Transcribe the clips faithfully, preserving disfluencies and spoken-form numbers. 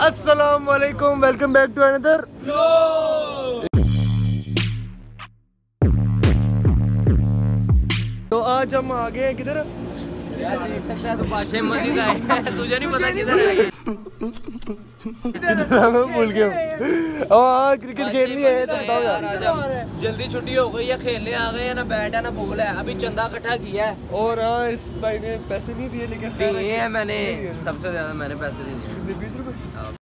अस्सलाम वालेकुम, welcome back to another. तो आज हम आ गए किधर यार, देख सकता है तो पाशे मस्जिद आए हैं। तुझे नहीं पता किधर आए भूल गया। हाँ क्रिकेट खेलनी है तो बताओ यार। जल्दी छुट्टी हो गई है, खेलने आ गए हैं ना, बैट है ना बॉल है। अभी चंदा इकट्ठा किया है और हाँ इस भाई ने पैसे नहीं दिए, लेकिन दिए हैं मैंने, सबसे ज्यादा मैंने पैसे दिए। बीस रुपए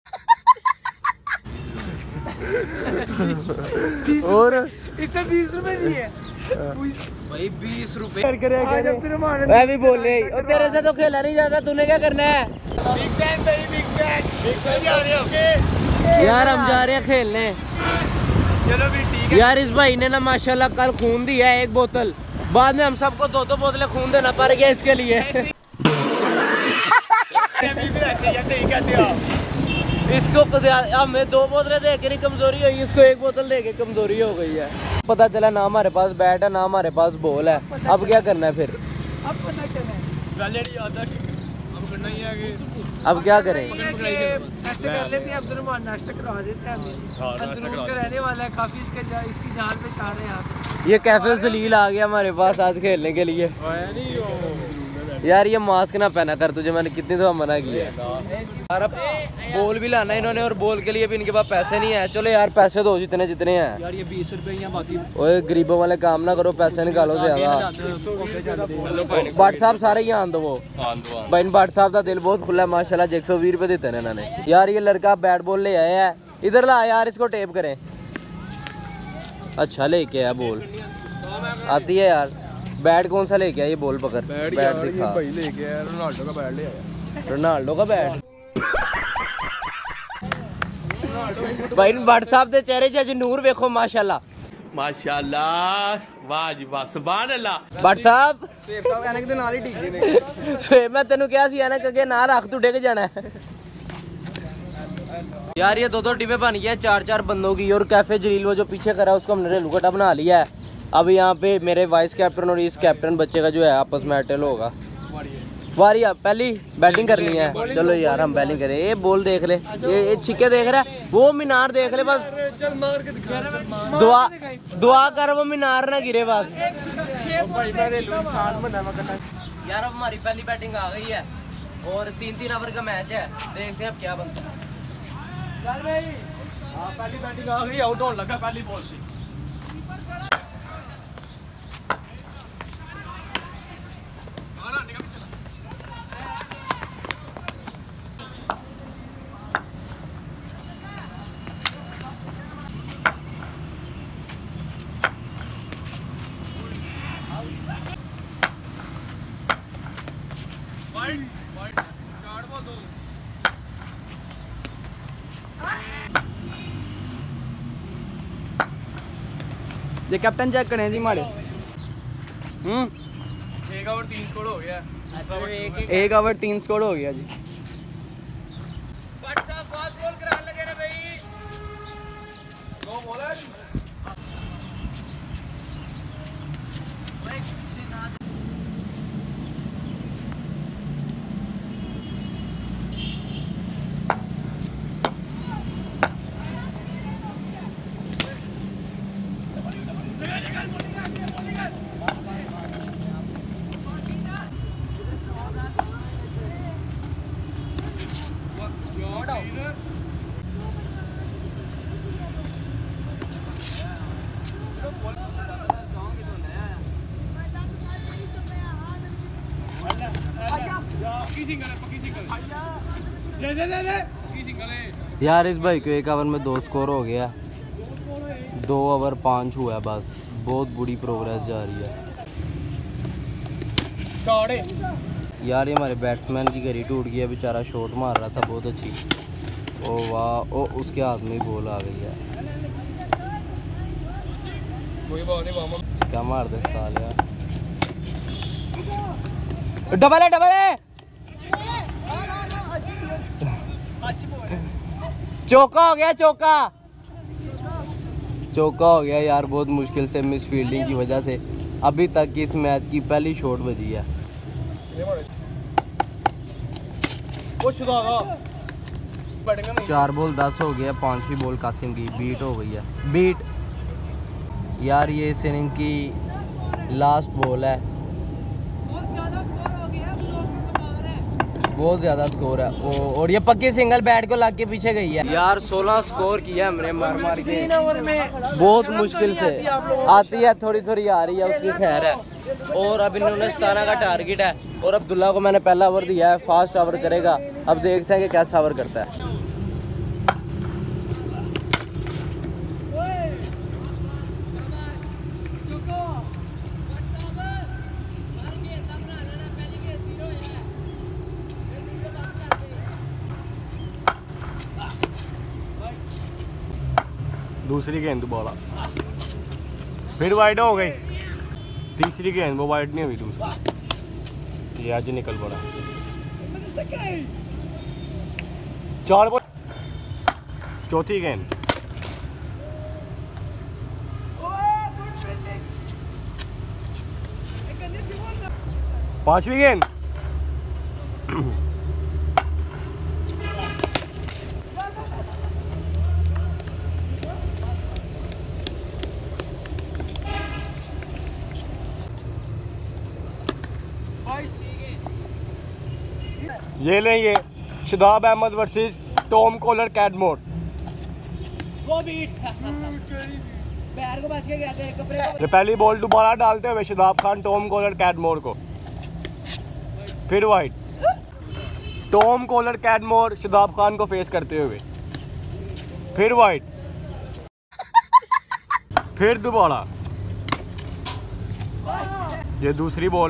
और इससे बीस रुपए दिए भाई, बीस रुपए मैं भी बोल रही और तेरे से तो खेला नहीं जाता, तूने क्या करना है? बिग बैन भाई, बिग बैन बिग बैन जा रहे हो यार, हम जा रहे हैं खेलने। चलो भी ठीक है यार। इस भाई ने ना माशाल्लाह कल खून दिया है एक बोतल, बाद में हम सबको दो दो बोतलें खून देना पड़ गया इसके लिए। इसको हमें दो बोतलें दे के नहीं कमजोरी हुई, इसको एक बोतल दे के कमजोरी हो गई है। पता चला ना हमारे पास बैट है ना हमारे पास बॉल है, अब क्या करना है फिर? अब पता चला हम करना ही आगे। अब क्या करें? ऐसे कर लेते हैं, अब्दुल नाश्ता करवा देते हैं हमें। अंदरून का रहने वाला है काफी, इसके जा, इसकी जान पे चाह रहे हैं। ये कैफे जलील आ गया हमारे पास आज खेलने के लिए। यार ये मास्क ना पहना कर, तुझे मैंने कितनी दफा मना किया है। यार अब बॉल भी लाना इन्होंने और बॉल के लिए भी इनके पास पैसे नहीं है। चलो यार पैसे दो जितने जितने हैं। यार ये बीस रुपए या बाकी। ओए गरीबों वाले काम ना करो, पैसे निकालो ज्यादा। भट्ट साहब सारे ही आन दो वो भाई, भट्ट साहब का दिल बहुत खुला है माशाल्लाह। एक सौ बीस रुपए देते हैं इन्होंने। यार ये लड़का बैट बॉल ले आया है, इधर ला यार, इसको टेप करें। अच्छा लेके आया बॉल, आती है यार। बैट कौन सा लेके आया? ये बॉल पकड़, बैट, बैट दिखा भाई लेके आया, रोनाल्डो का बैट ले आया। रोनाल्डो का बैट भाई, भट्ट साहब के चेहरे च नूर देखो माशाल्लाह माशाल्लाह, वाह जी वाह, सुभान अल्लाह। भट्ट साहब सेब साहब एनक दे नाल ही ठीक ने। फिर मैं तेनू क्या सी एनक अगे ना रख, तू डिग जाना है। यार ये दो दो टीमें बन गई है चार चार बंदों की, और कैफे जलील वो जो पीछे करा है उसको हमने रेलूकटा बना लिया है। अब यहाँ पे मेरे वाइस कैप्टन और इस कैप्टन बच्चे का जो है आपस में अटेल होगा। वारी पहली बैटिंग करनी है। चलो यार हम बैटिंग करें। ये बॉल देख ले, ये ये छिक्के देख रहा है, वो मीनार देख ले बस। दुआ दुआ कर वो मीनार ना गिरे बस। यार अब हमारी पहली बैटिंग आ गई है और तीन तीन ओवर का मैच है, देखते हैं अब क्या बनता है। पहली बैटिंग आ गई, आउट होने लगा पहली बॉल से। ये कैप्टन चेक करें जी माड़े। हम्म एक ओवर तीन स्कोर हो गया, एक ओवर तीन स्कोर हो गया जी। दो बॉल है। यार इस भाई को एक ओवर में दो स्कोर हो गया, दो ओवर पाँच हुआ है बस। बहुत बुरी प्रोग्रेस जा रही है यार। ये हमारे बैट्समैन की घड़ी टूट गई है, बेचारा शॉट मार रहा था बहुत अच्छी। ओ वाह, ओ उसके हाथ में बॉल आ गई है। क्या मार दे साल यार। डबल है, डबल है, चौका हो गया, चौका चौका हो गया यार। बहुत मुश्किल से मिस फील्डिंग की वजह से अभी तक इस मैच की पहली शॉट बजी है। चार बॉल दस हो गया, पांचवी बॉल कासिम की बीट हो गई है। बीट यार ये इस इनिंग की लास्ट बॉल है, बहुत ज्यादा स्कोर है ओ, और ये पक्की सिंगल बैट को लग के पीछे गई है यार। सोलह स्कोर किया हमने मार मार के, बहुत मुश्किल से आती है, थोड़ी थोड़ी आ रही है, उसकी खैर है। और अब इन्होंने सताना का टारगेट है और अब्दुल्ला को मैंने पहला ओवर दिया है, फास्ट ओवर करेगा। अब देखते हैं कि कैसा ओवर करता है। दूसरी गेंद दोबारा फिर वाइड हो गई, तीसरी गेंद वो वाइड नहीं हुई, दूसरी ये आज निकल पड़ा। चार बॉल, चौथी गेंद, पांचवी गेंद, ये लें ये Shadab Ahmed versus Tom Kohler Cadmore. ये पहली बॉल दोबारा डालते हुए Shadab Khan Tom Kohler Cadmore को, फिर wide, Tom Kohler Cadmore Shadab Khan को फेस करते हुए, फिर वाइड, फिर दोबारा, ये दूसरी बॉल।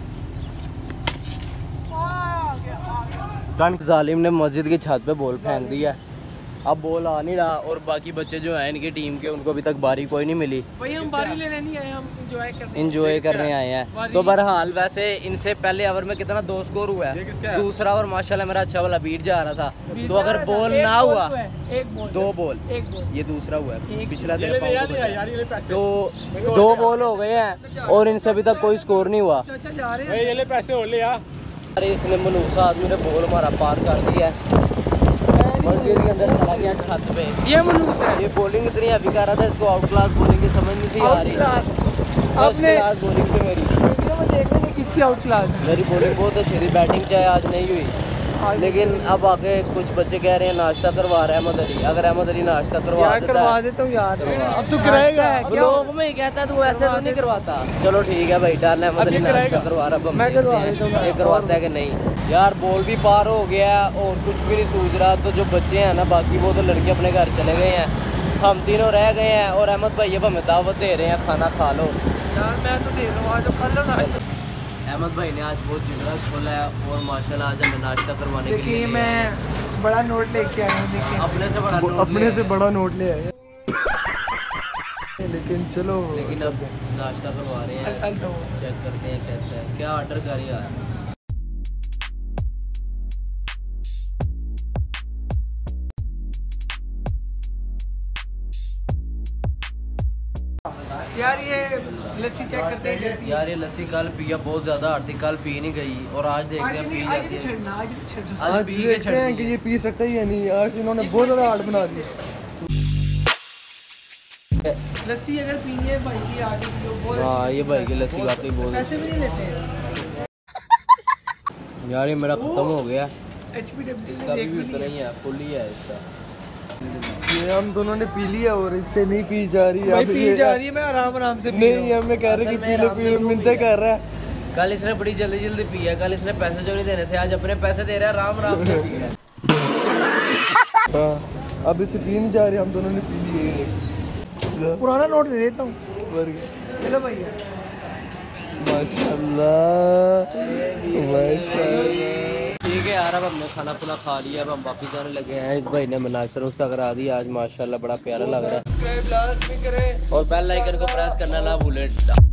जालिम ने मस्जिद की छत पे बॉल फेंक दी है, अब बॉल आ नहीं रहा और बाकी बच्चे जो हैं इनकी टीम के, उनको अभी तक बारी कोई नहीं मिली। भाई हम बारी लेने नहीं आए, हम एंजॉय करने इंजॉय करने आए हैं। तो बहरहाल वैसे इनसे पहले ओवर में कितना दो स्कोर हुआ है, दूसरा ओवर माशाल्लाह मेरा अच्छा वाला बीट जा रहा था। तो अगर बॉल ना हुआ, एक बॉल, दो बॉल, एक बॉल, ये दूसरा हुआ है, पिछला दिन तो दो बॉल हो गए हैं और इनसे अभी तक कोई स्कोर नहीं हुआ। अच्छा जा रहे हैं, ये ले पैसे हो ले यार। अरे इसने मनूसा आदमी ने बॉल मारा, पार कर दिया, मस्जिद के अंदर चला गया छत पे। ये मनूस है, ये बॉलिंग इतनी अभी कर रहा था, इसको आउट क्लास बॉलिंग की समझ नहीं थी आ रही। आपने क्लास बॉलिंग थी मेरी, वीडियो में देख रहे किसकी आउट क्लास? मेरी बॉलिंग बहुत अच्छी थी, बैटिंग चाहे आज नहीं हुई, लेकिन अब आके कुछ बच्चे कह रहे हैं नाश्ता करवा रहा है अहमद अली। अगर अहमद अली नाश्ता करवा देता करवा देता हूँ यार, अब तू कराएगा, लोग में ही कहता है तू ऐसे तो नहीं करवाता। चलो ठीक है भाई, डाल अहमद अली नाश्ता करवा रहा, मैं करवाता है कि नहीं। यार बॉल भी पार हो गया और कुछ भी नहीं सूझ रहा, तो जो बच्चे हैं ना बाकी वो तो लड़के अपने घर चले गए हैं, हम तीनों रह गए हैं। और अहमद भाई अब हमें दावत दे रहे हैं, खाना खा लो यार। मैं तो दे रहा हूँ, आज कर लो नाश्ता। अहमद भाई ने आज बहुत जिगरा खोला है और माशाल्लाह आज हमें नाश्ता करवाने के लिए मैं बड़ा नोट लेके आया हूँ, देखिए अपने से बड़ा नोट अपने से बड़ा नोट ले आया। लेकिन चलो, लेकिन अब नाश्ता करवा रहे हैं, चेक करते हैं कैसा है, क्या ऑर्डर कर रही है। यार ये लस्सी चेक करते हैं कैसी। यार ये लस्सी कल पिया बहुत ज्यादा हार्ड थी, कल पी नहीं गई और आज देखते हैं पी जाती है। आज नहीं छड़ना, आज पी के छड़ते हैं कि ये पी सकता ही है नहीं। आज इन्होंने बहुत ज्यादा हार्ड बना दी। लस्सी अगर पीनी है भाई की आगे पियो, बहुत अच्छी। हां ये भाई की लस्सी वाकई बहुत, पैसे भी नहीं लेते हैं यार। ये मेरा खत्म हो गया, एचपीडब्ल्यू इसका भी उतना ही है, फुल ही है इसका। ये हम दोनों ने पी लिया और इससे नहीं पी जा रही है, भाई पी जा रही है। मैं आराम आराम से पी नहीं, हमें कह रहे कि पी लो पी लो, मिनते कर रहा है। कल इसने बड़ी जल्दी जल्दी पी है, कल इसने पैसे जो नहीं देने थे आज अपने पैसे दे रहा है, आराम आराम से पी रहा है। हां अब इसे पी नहीं जा रही, हम दोनों ने पी लिए। पुराना नोट दे देता हूं, चलो भैया। माशाल्लाह माशाल्लाह। ठीक है यार, अब हमने खाना खुना खा लिया, अब हम बाकी जाने लगे हैं। इस भाई ने नाश्ता उसका करा दिया आज, माशाल्लाह बड़ा प्यारा लग रहा है। सब्सक्राइब लास्ट में करें और बेल आइकन को प्रेस करना ना भूलें।